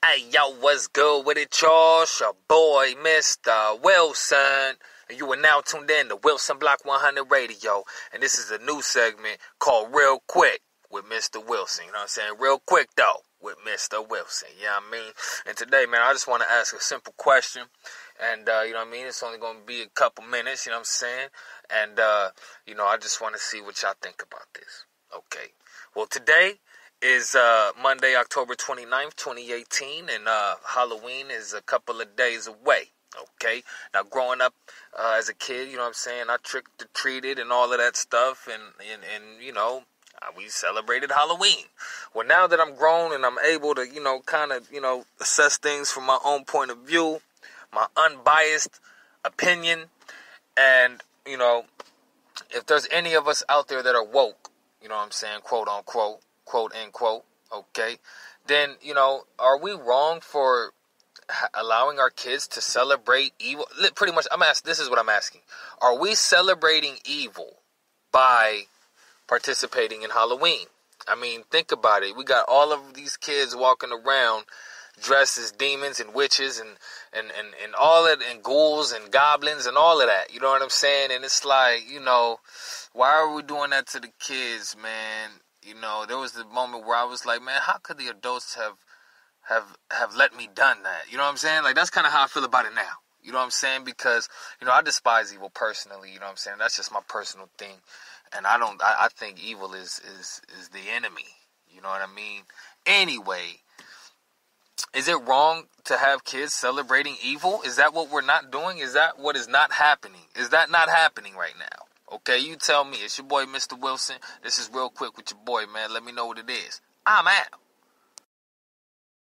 Hey, yo, what's good with it, y'all? It's your boy, Mr. Wilson. And you are now tuned in to Wilson Block 100 Radio. And this is a new segment called Real Quick with Mr. Wilson. You know what I'm saying? Real quick, though, with Mr. Wilson. You know what I mean? And today, man, I just want to ask a simple question. And, you know what I mean? It's only going to be a couple minutes, you know what I'm saying? And, I just want to see what y'all think about this. Okay. Well, today is Monday, October 29th, 2018, and Halloween is a couple of days away, okay? Now, growing up as a kid, you know what I'm saying, I trick-or-treated and all of that stuff, and we celebrated Halloween. Well, now that I'm grown and I'm able to, assess things from my own point of view, my unbiased opinion, and, if there's any of us out there that are woke, you know what I'm saying, quote-unquote, quote, end quote, okay, then, are we wrong for allowing our kids to celebrate evil? Pretty much, this is what I'm asking. Are we celebrating evil by participating in Halloween? I mean, think about it. We got all of these kids walking around dressed as demons and witches and all that, and ghouls and goblins and all of that. You know what I'm saying? And it's like, why are we doing that to the kids, man? There was the moment where I was like, man, how could the adults have let me done that? You know what I'm saying? Like, that's kind of how I feel about it now. You know what I'm saying? Because, I despise evil personally. You know what I'm saying? That's just my personal thing. And I think evil is the enemy. You know what I mean? Anyway, is it wrong to have kids celebrating evil? Is that what we're not doing? Is that what is not happening? Is that not happening right now? Okay, you tell me. It's your boy, Mr. Wilson. This is Real Quick with your boy, man. Let me know what it is. I'm out.